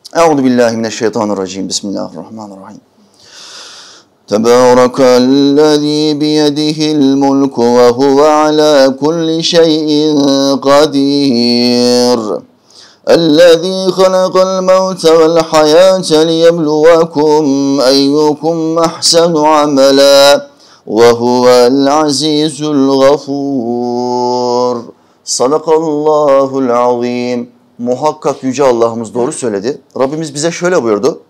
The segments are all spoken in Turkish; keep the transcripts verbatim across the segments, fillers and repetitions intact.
Euzubillahimineşşeytanirracim. Bismillahirrahmanirrahim. Tebârekellezî biyedihil mulku ve huve alâ kulli şeyin kadîr. Ellezî halakal mevte vel hayâte liyebluvekum eyyukum ahsenu amela ve huvel azîzul gafûr. Sadakallahul azîm. Muhakkak Yüce Allah'ımız doğru söyledi. Rabbimiz bize şöyle buyurdu.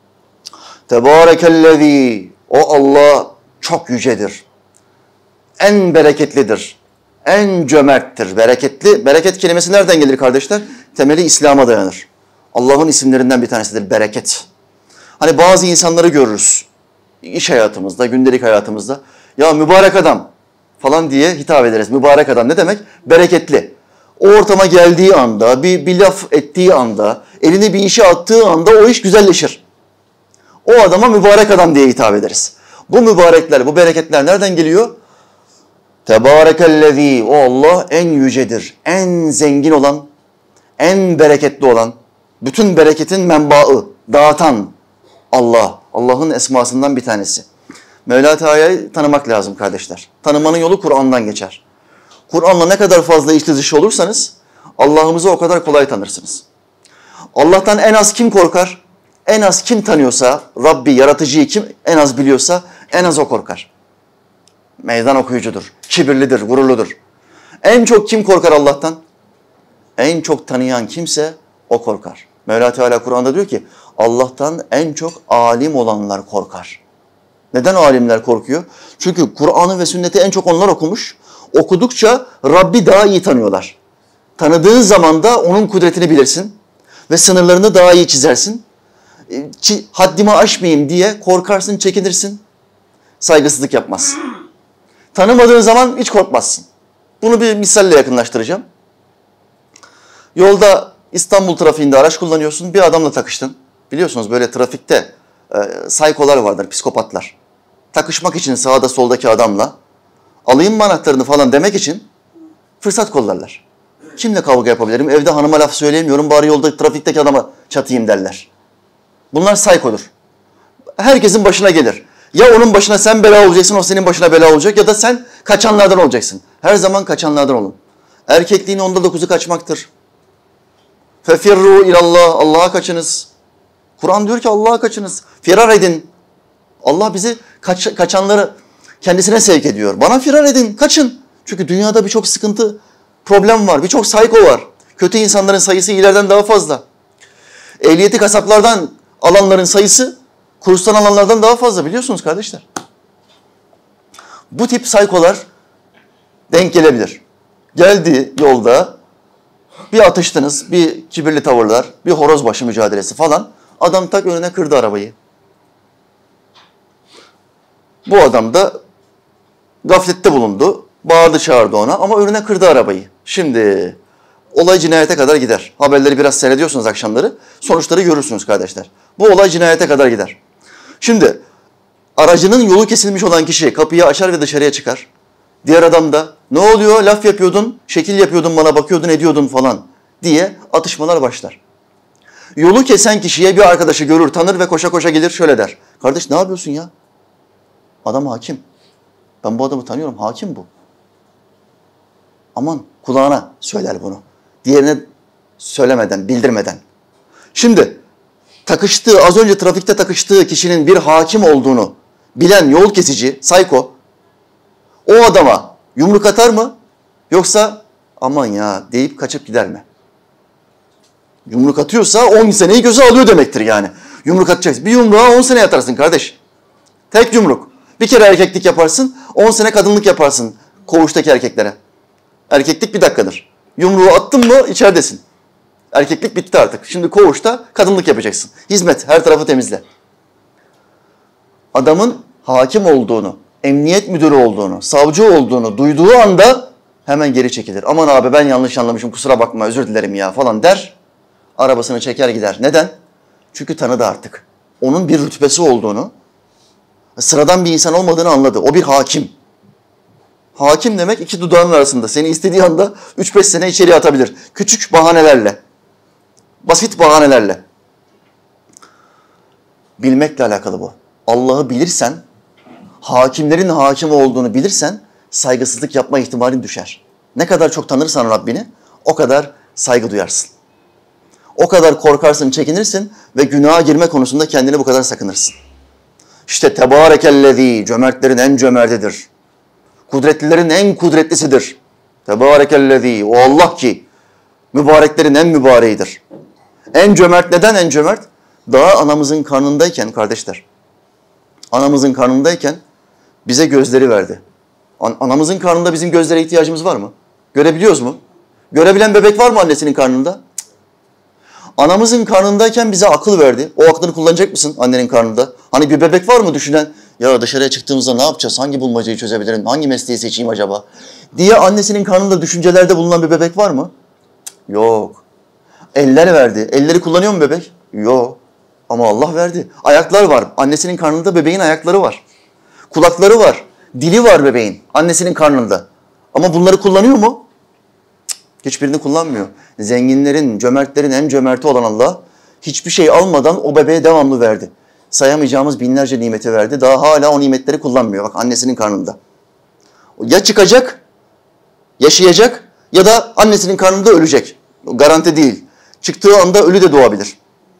Tebârekellezî. O Allah çok yücedir. En bereketlidir. En cömerttir. Bereketli. Bereket kelimesi nereden gelir kardeşler? Temeli İslam'a dayanır. Allah'ın isimlerinden bir tanesidir bereket. Hani bazı insanları görürüz. İş hayatımızda, gündelik hayatımızda. Ya mübarek adam falan diye hitap ederiz. Mübarek adam ne demek? Bereketli. O ortama geldiği anda, bir, bir laf ettiği anda, elini bir işe attığı anda o iş güzelleşir. O adama mübarek adam diye hitap ederiz. Bu mübarekler, bu bereketler nereden geliyor? Tebârekellezî. O Allah en yücedir, en zengin olan, en bereketli olan, bütün bereketin menbaı, dağıtan Allah. Allah'ın esmasından bir tanesi. Mevla Teala'yı tanımak lazım kardeşler. Tanımanın yolu Kur'an'dan geçer. Kur'an'la ne kadar fazla içli dışı olursanız Allah'ımızı o kadar kolay tanırsınız. Allah'tan en az kim korkar? En az kim tanıyorsa, Rabbi, yaratıcıyı kim en az biliyorsa en az o korkar. Meydan okuyucudur, kibirlidir, gururludur. En çok kim korkar Allah'tan? En çok tanıyan kimse o korkar. Mevla Teala Kur'an'da diyor ki Allah'tan en çok alim olanlar korkar. Neden alimler korkuyor? Çünkü Kur'an'ı ve sünneti en çok onlar okumuş. Okudukça Rabbi daha iyi tanıyorlar. Tanıdığın zaman da onun kudretini bilirsin ve sınırlarını daha iyi çizersin. Haddimi aşmayayım diye korkarsın, çekinirsin, saygısızlık yapmazsın. Tanımadığın zaman hiç korkmazsın. Bunu bir misalle yakınlaştıracağım. Yolda İstanbul trafiğinde araç kullanıyorsun, bir adamla takıştın. Biliyorsunuz böyle trafikte e, saykolar vardır, psikopatlar. Takışmak için sağda soldaki adamla, alayım mı anahtarını falan demek için fırsat kollarlar. Kimle kavga yapabilirim? Evde hanıma laf söyleyemiyorum, bari yolda trafikteki adama çatayım derler. Bunlar saykodur. Herkesin başına gelir. Ya onun başına sen bela olacaksın, o senin başına bela olacak ya da sen kaçanlardan olacaksın. Her zaman kaçanlardan olun. Erkekliğin onda dokuzu kaçmaktır. Fefirru ilallah. Allah'a kaçınız. Kur'an diyor ki Allah'a kaçınız. Firar edin. Allah bizi kaç, kaçanları kendisine sevk ediyor. Bana firar edin, kaçın. Çünkü dünyada birçok sıkıntı, problem var. Birçok sayko var. Kötü insanların sayısı iyilerden daha fazla. Ehliyeti kasaplardan alanların sayısı kurstan alanlardan daha fazla, biliyorsunuz kardeşler. Bu tip saykolar denk gelebilir. Geldi yolda, bir atıştınız, bir kibirli tavırlar, bir horozbaşı mücadelesi falan. Adam tak önüne kırdı arabayı. Bu adam da gaflette bulundu, bağırdı çağırdı ona ama önüne kırdı arabayı. Şimdi olay cinayete kadar gider. Haberleri biraz seyrediyorsunuz akşamları, sonuçları görürsünüz kardeşler. Bu olay cinayete kadar gider. Şimdi aracının yolu kesilmiş olan kişi kapıyı açar ve dışarıya çıkar. Diğer adam da ne oluyor, laf yapıyordun, şekil yapıyordun, bana bakıyordun, ediyordun falan diye atışmalar başlar. Yolu kesen kişiye bir arkadaşı görür, tanır ve koşa koşa gelir şöyle der. Kardeş ne yapıyorsun ya? Adam hakim. Ben bu adamı tanıyorum, hakim bu. Aman kulağına söyler bunu. Diğerine söylemeden, bildirmeden. Şimdi takıştığı, az önce trafikte takıştığı kişinin bir hakim olduğunu bilen yol kesici, sayko, o adama yumruk atar mı? Yoksa aman ya deyip kaçıp gider mi? Yumruk atıyorsa on seneyi göze alıyor demektir yani. Yumruk atacaksın. Bir yumruğa on sene yatarsın kardeş. Tek yumruk. Bir kere erkeklik yaparsın, on sene kadınlık yaparsın koğuştaki erkeklere. Erkeklik bir dakikadır. Yumruğu attın mı içeridesin. Erkeklik bitti artık. Şimdi koğuşta kadınlık yapacaksın. Hizmet, her tarafı temizle. Adamın hakim olduğunu, emniyet müdürü olduğunu, savcı olduğunu duyduğu anda hemen geri çekilir. Aman abi ben yanlış anlamışım, kusura bakma, özür dilerim ya falan der. Arabasını çeker gider. Neden? Çünkü tanıdı artık. Onun bir rütbesi olduğunu, sıradan bir insan olmadığını anladı. O bir hakim. Hakim demek iki dudağının arasında. Seni istediği anda üç beş sene içeriye atabilir. Küçük bahanelerle. Basit bahanelerle. Bilmekle alakalı bu. Allah'ı bilirsen, hakimlerin hakim olduğunu bilirsen saygısızlık yapma ihtimalin düşer. Ne kadar çok tanırsan Rabbini o kadar saygı duyarsın. O kadar korkarsın, çekinirsin ve günaha girme konusunda kendini bu kadar sakınırsın. İşte tebârekellezî, cömertlerin en cömertidir. Kudretlilerin en kudretlisidir. Tebârekellezî, o Allah ki mübareklerin en mübareğidir. En cömert neden en cömert? Daha anamızın karnındayken kardeşler, anamızın karnındayken bize gözleri verdi. An- anamızın karnında bizim gözlere ihtiyacımız var mı? Görebiliyoruz mu? Görebilen bebek var mı annesinin karnında? Cık. Anamızın karnındayken bize akıl verdi. O aklını kullanacak mısın annenin karnında? Hani bir bebek var mı düşünen, ya dışarıya çıktığımızda ne yapacağız? Hangi bulmacayı çözebilirim? Hangi mesleği seçeyim acaba? Diye annesinin karnında düşüncelerde bulunan bir bebek var mı? Cık. Yok. Eller verdi. Elleri kullanıyor mu bebek? Yok. Ama Allah verdi. Ayaklar var. Annesinin karnında bebeğin ayakları var. Kulakları var. Dili var bebeğin. Annesinin karnında. Ama bunları kullanıyor mu? Cık, hiçbirini kullanmıyor. Zenginlerin, cömertlerin en cömerti olan Allah hiçbir şey almadan o bebeğe devamlı verdi. Sayamayacağımız binlerce nimeti verdi. Daha hala o nimetleri kullanmıyor. Bak annesinin karnında. Ya çıkacak, yaşayacak ya da annesinin karnında ölecek. Garanti değil. Çıktığı anda ölü de doğabilir.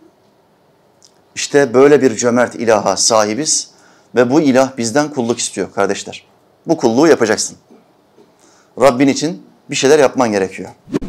İşte böyle bir cömert ilaha sahibiz ve bu ilah bizden kulluk istiyor kardeşler. Bu kulluğu yapacaksın. Rabbin için bir şeyler yapman gerekiyor.